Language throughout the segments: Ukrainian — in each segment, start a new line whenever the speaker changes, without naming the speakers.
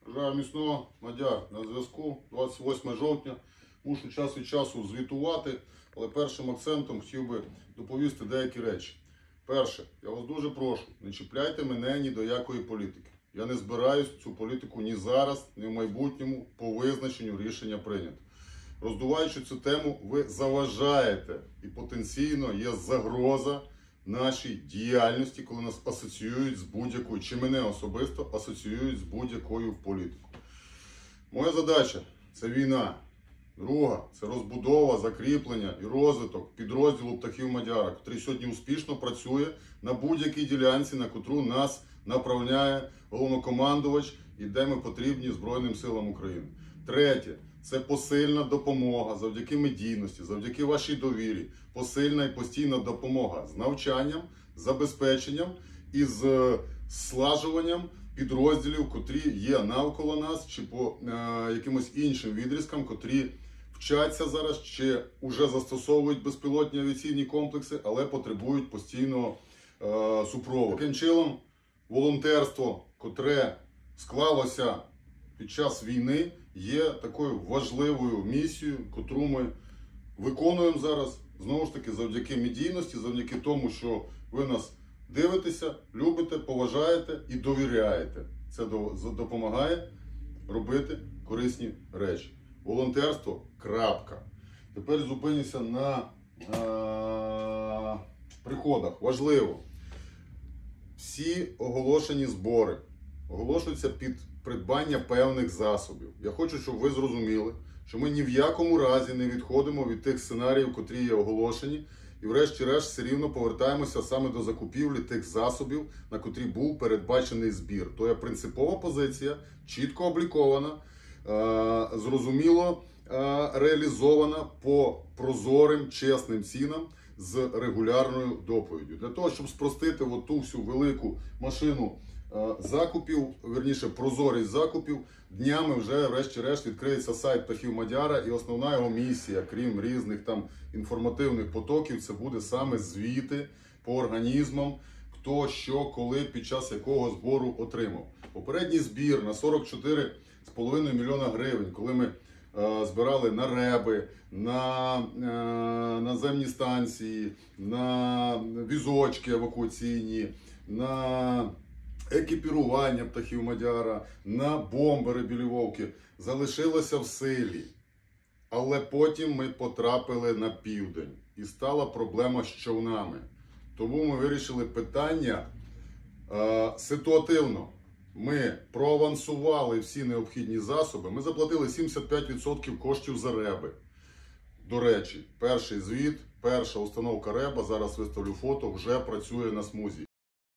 Бажаю міцного, Мадяр на зв'язку. 28 жовтня. Мушу час від часу звітувати, але першим акцентом хотів би доповісти деякі речі. Перше, я вас дуже прошу, не чіпляйте мене ні до якої політики. Я не збираюсь цю політику ні зараз, ні в майбутньому по визначенню рішення прийнято. Роздуваючи цю тему, ви заважаєте і потенційно є загроза нашій діяльності, коли нас асоціюють з будь-якою, чи мене особисто асоціюють з будь-якою політикою. Моя задача – це війна. Друга – це розбудова, закріплення і розвиток підрозділу птахів Мадяра, який сьогодні успішно працює на будь-якій ділянці, на котру нас направляє головнокомандувач і де ми потрібні Збройним силам України. Третє – це посильна допомога завдяки медійності, завдяки вашій довірі, посильна і постійна допомога з навчанням, забезпеченням і з слажуванням підрозділів, котрі є навколо нас, чи по якимось іншим відрізкам, котрі вчаться зараз, чи вже застосовують безпілотні авіаційні комплекси, але потребують постійного супроводу. Таким чином, волонтерство, котре склалося під час війни, є такою важливою місією, котру ми виконуємо зараз, знову ж таки, завдяки медійності, завдяки тому, що ви нас дивитеся, любите, поважаєте і довіряєте. Це допомагає робити корисні речі. Волонтерство – крапка. Тепер зупинюся на приходах. Важливо. Всі оголошені збори оголошуються під придбання певних засобів. Я хочу, щоб ви зрозуміли, що ми ні в якому разі не відходимо від тих сценаріїв, котрі є оголошені, і врешті-решт все рівно повертаємося саме до закупівлі тих засобів, на котрі був передбачений збір. То є принципова позиція, чітко облікована, зрозуміло реалізована по прозорим, чесним цінам з регулярною доповіддю. Для того, щоб спростити ту всю велику машину закупів, верніше прозорість закупів, днями вже врешті-решт відкриється сайт птахів Мадяра, і основна його місія, крім різних там інформативних потоків, це буде саме звіти по організмам, хто, що, коли, під час якого збору отримав. Попередній збір на 44,5 мільйона гривень, коли ми збирали на реби, на наземні станції, на візочки евакуаційні, на екіпірування птахів Мадяра, на бомбери білі вовки, залишилося в силі. Але потім ми потрапили на південь і стала проблема з човнами. Тому ми вирішили питання ситуативно. Ми проавансували всі необхідні засоби. Ми заплатили 75% коштів за реби. До речі, перший звіт, перша установка реба, зараз виставлю фото, вже працює на смузі.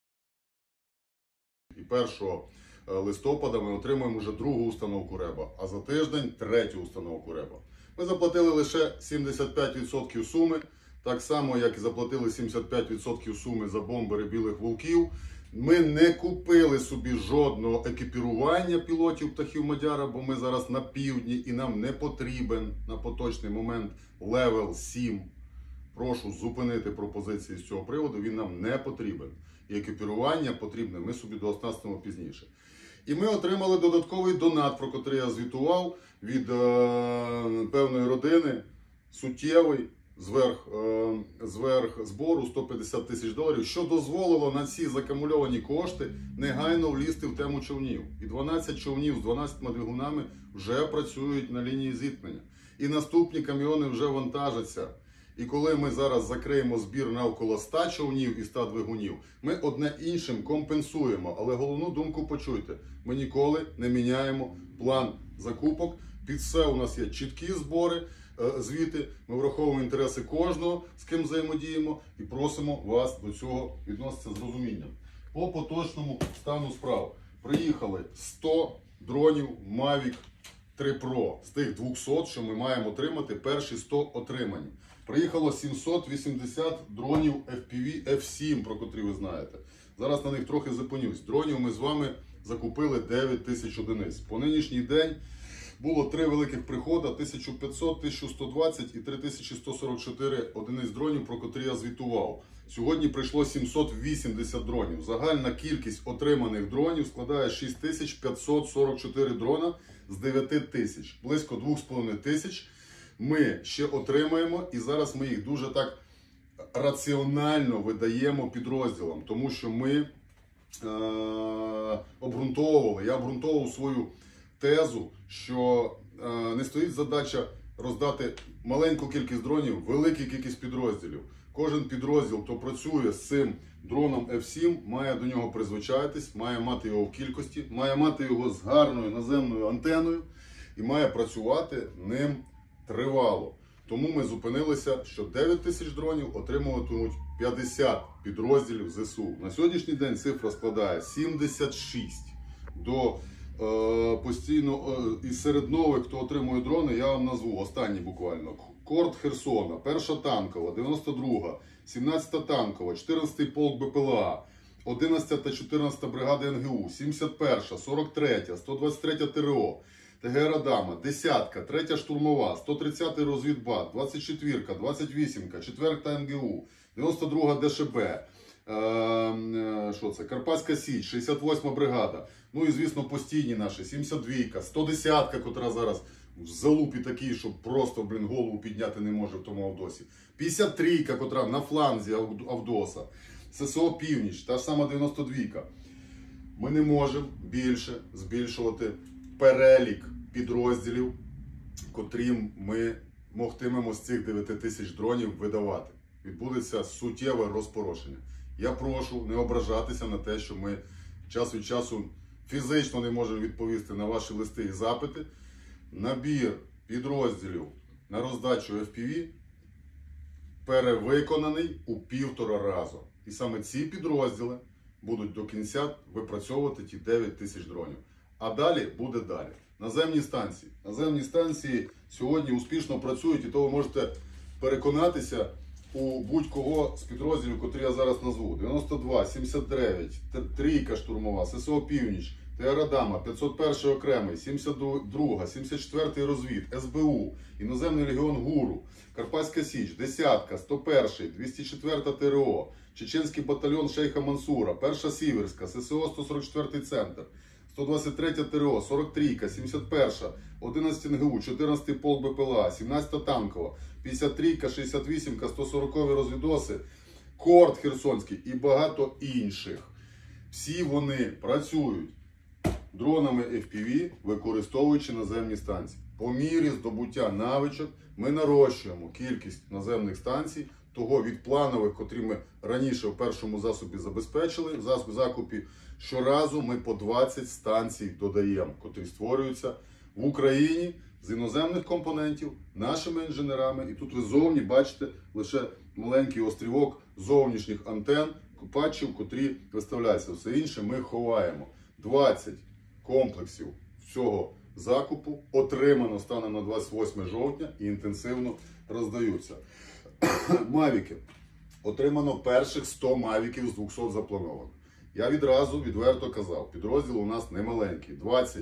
І 1 листопада ми отримаємо вже другу установку реба, а за тиждень третю установку реба. Ми заплатили лише 75% суми, так само, як і заплатили 75% суми за бомбери білих вовків. Ми не купили собі жодного екіпірування пілотів птахів Мадяра, бо ми зараз на півдні і нам не потрібен на поточний момент левел 7. Прошу зупинити пропозиції з цього приводу, він нам не потрібен. І екіпірування потрібне, ми собі дооснастимо пізніше. І ми отримали додатковий донат, про який я звітував, від певної родини, суттєвий, зверх збору $150 тисяч, що дозволило на ці закамульовані кошти негайно влізти в тему човнів. І 12 човнів з 12 двигунами вже працюють на лінії зіткнення. І наступні каміони вже вантажаться. І коли ми зараз закриємо збір навколо 100 човнів і 100 двигунів, ми одне іншим компенсуємо. Але головну думку почуйте, ми ніколи не міняємо план закупок. Під все у нас є чіткі збори, звіти, ми враховуємо інтереси кожного, з ким взаємодіємо, і просимо вас до цього відноситися з розумінням. По поточному стану справ. Приїхали 100 дронів Mavic 3 Pro з тих 200, що ми маємо отримати, перші 100 отримані. Приїхало 780 дронів FPV F7, про котрі ви знаєте. Зараз на них трохи зупинюсь. Дронів ми з вами закупили 9 тисяч одиниць. По нинішній день було 3 великих приходи, 1500, 1120 і 3144 одиниць дронів, про котрі я звітував. Сьогодні прийшло 780 дронів. Загальна кількість отриманих дронів складає 6544 дрона з 9000. Близько 2500 ми ще отримаємо, і зараз ми їх дуже так раціонально видаємо підрозділам, тому що ми я обґрунтовував свою тезу, що не стоїть задача роздати маленьку кількість дронів, велику кількість підрозділів. Кожен підрозділ, хто працює з цим дроном F7, має до нього призвичаїтись, має мати його в кількості, має мати його з гарною наземною антеною і має працювати ним тривало. Тому ми зупинилися, що 9000 дронів отримуватимуть 50 підрозділів ЗСУ. На сьогоднішній день цифра складає 76. Постійно із серед нових, хто отримує дрони, я вам назву останні буквально. Корт Херсона, 1-ша танкова, 92-га, 17-та танкова, 14-й полк БПЛА, 11-та та 14-та бригади НГУ, 71-ша, 43-я, 123-я ТРО, ТГ Радама, 10-ка, 3-я штурмова, 130-й розвідбат, 24-ка, 28-ка, 4-та НГУ, 92-га ДШБ, Карпатська Січ, 68-ма бригада, ну і звісно постійні наші, 72-ка, 110-ка, котра зараз в залупі такій, що просто, голову підняти не може в тому Авдосі, 53-ка, котра на фланзі Авдоса, ССО Північ, та ж сама 92-ка. Ми не можемо більше збільшувати перелік підрозділів, котрим ми могтимемо з цих 9000 дронів видавати. Відбудеться суттєве розпорошення. Я прошу не ображатися на те, що ми час від часу фізично не можемо відповісти на ваші листи і запити. Набір підрозділів на роздачу FPV перевиконаний у 1,5 разу. І саме ці підрозділи будуть до кінця випрацьовувати ті 9000 дронів. А далі буде далі. Наземні станції. Наземні станції сьогодні успішно працюють, і то ви можете переконатися у будь-кого з підрозділів, котрі я зараз назву. 92, 79, 3-ка штурмова, ССО Північ, ТГ Радама, 501 окремий, 72, 74 розвід, СБУ, Іноземний легіон ГУРу, Карпатська Січ, 10-ка, 101, 204 ТРО, Чеченський батальйон Шейха Мансура, 1-ша Сіверська, ССО 144 центр, 123 ТРО, 43-ка, 71-ша, 11 НГУ, 14-й полк БПЛА, 17-та танкова, 53-ка, 68-ка, 140-ві розвідоси, Корт Херсонський і багато інших. Всі вони працюють дронами FPV, використовуючи наземні станції. По мірі здобуття навичок ми нарощуємо кількість наземних станцій, того від планових, котрі ми раніше в першому засобі забезпечили, в закупі, щоразу ми по 20 станцій додаємо, котрі створюються в Україні з іноземних компонентів, нашими інженерами. І тут ви зовні бачите лише маленький острівок зовнішніх антен, патчів, котрі виставляються. Все інше ми ховаємо. 20 комплексів всього закупу отримано станом на 28 жовтня і інтенсивно роздаються. Мавіки. Отримано перших 100 мавіків з 200 запланованих. Я відразу відверто казав, підрозділ у нас не маленький. 20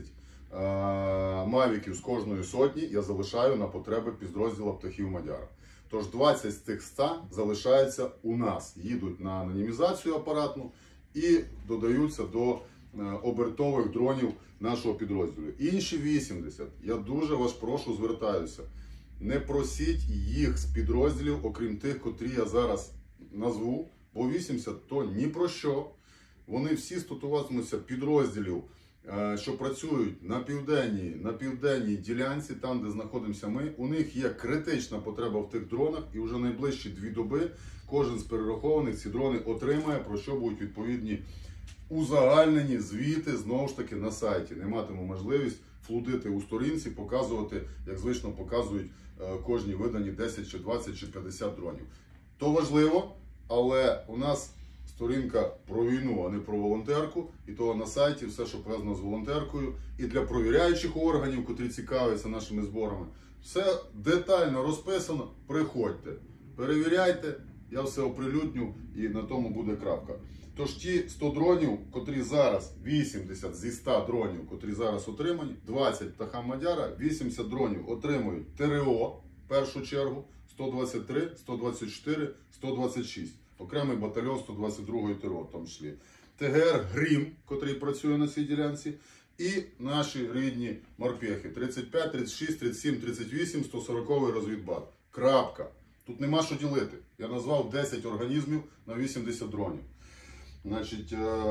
мавіків з кожної сотні я залишаю на потреби підрозділу Птахів Мадяра. Тож 20 з тих 100 залишаються у нас. Їдуть на анонімізацію апаратну і додаються до обертових дронів нашого підрозділу. Інші 80, я дуже вас прошу, звертаюся, не просіть їх з підрозділів, окрім тих, котрі я зараз назву, бо 80 то ні про що. Вони всі стосуватимуться підрозділів, що працюють на південній ділянці, там, де знаходимося ми. У них є критична потреба в тих дронах, і вже найближчі 2 доби кожен з перерахованих ці дрони отримає, про що будуть відповідні узагальнені звіти, знову ж таки, на сайті. Не матиму можливість флудити у сторінці, показувати, як звично показують кожні видані 10 чи 20 чи 50 дронів. То важливо, але у нас сторінка про війну, а не про волонтерку. І того на сайті все, що пов'язано з волонтеркою. І для провіряючих органів, котрі цікавляться нашими зборами, все детально розписано. Приходьте, перевіряйте, я все оприлюдню і на тому буде крапка. Тож ті 100 дронів, котрі зараз, 80 зі 100 дронів, котрі зараз отримані, 20 птахам Мадяра, 80 дронів отримують ТРО, в першу чергу, 123, 124, 126. Окремий батальйон 122-ї ТРО, в тому числі. ТГР «Грім», котрий працює на цій ділянці, і наші рідні морпехи 35, 36, 37, 38, 140-й розвідбат. Крапка. Тут нема що ділити. Я назвав 10 організмів на 80 дронів. Значить,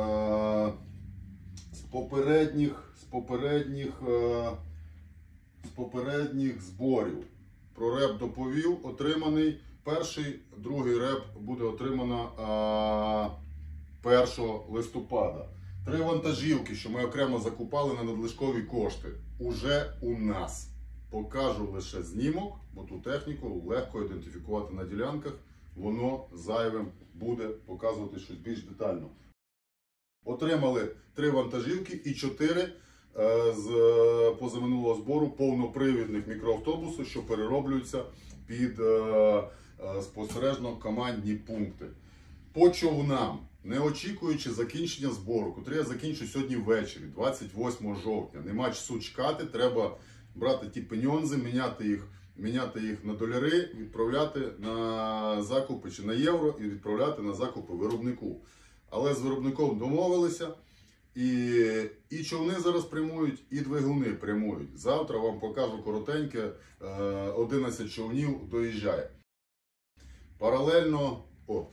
з попередніх зборів про реп доповів, отриманий перший, другий реп буде отримано 1 листопада. 3 вантажівки, що ми окремо закупали на надлишкові кошти, уже у нас. Покажу лише знімок, бо ту техніку легко ідентифікувати на ділянках, воно зайвим буде показувати щось більш детально. Отримали 3 вантажівки і 4 з позаминулого збору повнопривідних мікроавтобуси, що перероблюються під спостережно командні пункти. По човнам, не очікуючи закінчення збору, котрий я закінчу сьогодні ввечері, 28 жовтня, нема часу чекати, треба брати ті пеньонзи, міняти їх на доляри, відправляти на закупи чи на євро і відправляти на закупи виробнику. Але з виробником домовилися, і човни зараз прямують, і двигуни прямують. Завтра вам покажу коротеньке, 11 човнів доїжджає. Паралельно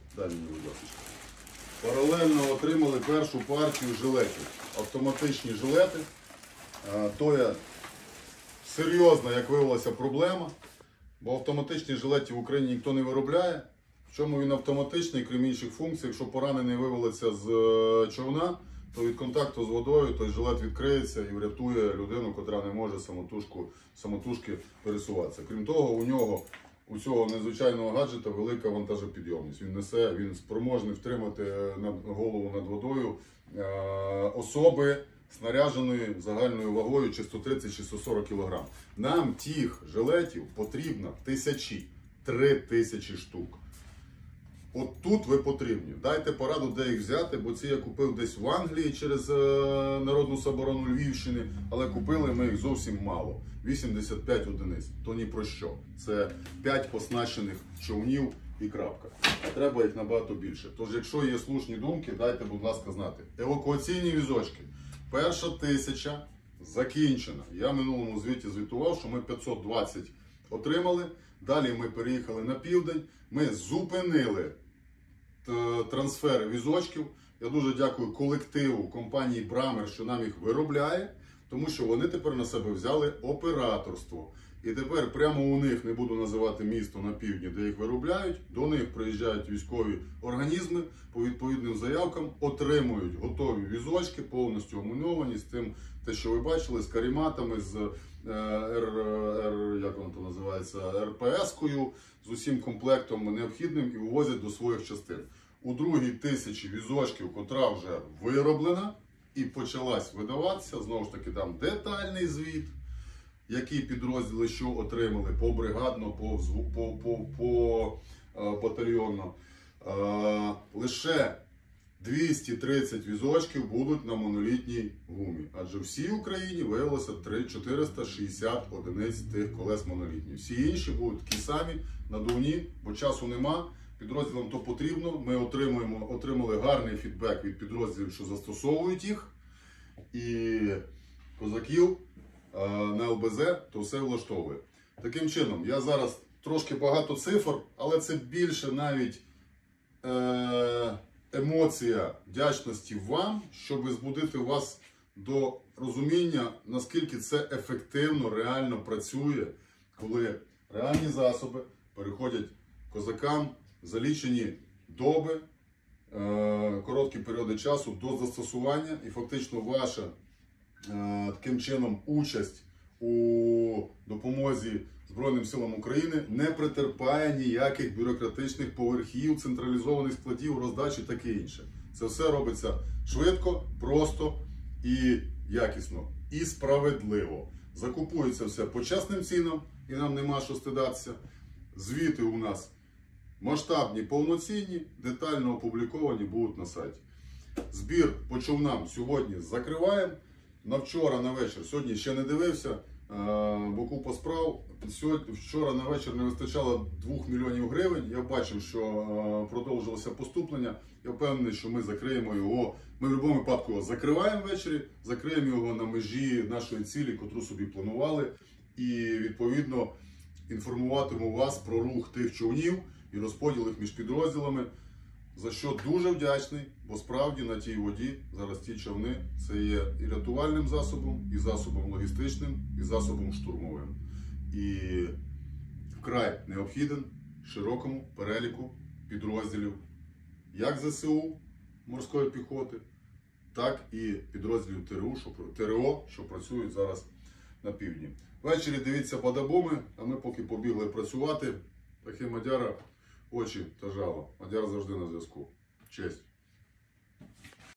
отримали першу партію жилетів. Автоматичні жилети. То є серйозна, як виявилася, проблема, бо автоматичні жилети в Україні ніхто не виробляє. В чому він автоматичний, крім інших функцій, якщо поранений вивалиться з човна, то від контакту з водою той жилет відкриється і врятує людину, котра не може самотужки пересуватися. Крім того, у цього незвичайного гаджета велика вантажопідйомність. Він спроможний втримати голову над водою особи снаряженої загальною вагою чи 130 чи 140 кг. Нам тих жилетів потрібно 3000 штук. От тут ви потрібні. Дайте пораду, де їх взяти, бо ці я купив десь в Англії через Народну соборону Львівщини, але купили ми їх зовсім мало. 85 одиниць. То ні про що. Це 5 оснащених човнів і крапка. А треба їх набагато більше. Тож, якщо є слушні думки, дайте, будь ласка, знати. Евакуаційні візочки. Перша 1000 закінчена. Я в минулому звіті звітував, що ми 520 отримали. Далі ми переїхали на південь. Ми зупинили трансфер візочків. Я дуже дякую колективу компанії Брамер, що нам їх виробляє, тому що вони тепер на себе взяли операторство. І тепер прямо у них, не буду називати місто на півдні, де їх виробляють, до них приїжджають військові організми, по відповідним заявкам отримують готові візочки, повністю омуновані з тим, те, що ви бачили, з каріматами, з РПС-кою, з усім комплектом необхідним і вивозять до своїх частин. У другій 1000 візочків, котра вже вироблена і почалась видаватися, знову ж таки там детальний звіт, які підрозділи що отримали побригадно, по батальйонно. Лише 230 візочків будуть на монолітній гумі. Адже всій Україні виявилося 460 одиниць тих колес монолітніх. Всі інші будуть такі самі, надувні, бо часу нема. Підрозділам то потрібно. Ми отримали гарний фідбек від підрозділів, що застосовують їх. І козаків на ЛБЗ то все влаштовує. Таким чином, я зараз трошки багато цифр, але це більше навіть емоція вдячності вам, щоб збудити вас до розуміння, наскільки це ефективно, реально працює, коли реальні засоби переходять козакам за лічені доби, короткі періоди часу до застосування, і фактично ваша таким чином участь у допомозі Збройним силам України не претерпає ніяких бюрократичних поверхів, централізованих складів, роздачі, таке інше. Це все робиться швидко, просто і якісно, і справедливо. Закупується все по чесним цінам, і нам нема що стидатися. Звіти у нас масштабні, повноцінні, детально опубліковані будуть на сайті. Збір по човнам сьогодні закриваємо. На вчора на вечір, сьогодні ще не дивився, бо купа справ. Вчора на вечір не вистачало 2 мільйонів гривень. Я бачив, що продовжилося поступлення. Я впевнений, що ми закриємо його. Ми в будь-якому випадку його закриваємо ввечері, закриємо його на межі нашої цілі, котру собі планували. І відповідно інформуватиму вас про рух тих човнів і розподіл їх між підрозділами. За що дуже вдячний, бо справді на тій воді зараз ті човни це є і рятувальним засобом, і засобом логістичним, і засобом штурмовим. І вкрай необхіден широкому переліку підрозділів як ЗСУ морської піхоти, так і підрозділів ТРО, що працюють зараз на півдні. Ввечері дивіться бадабоми, а ми поки побігли працювати. Таке Мадяра очі та жало. Мадяр завжди на зв'язку. Честь.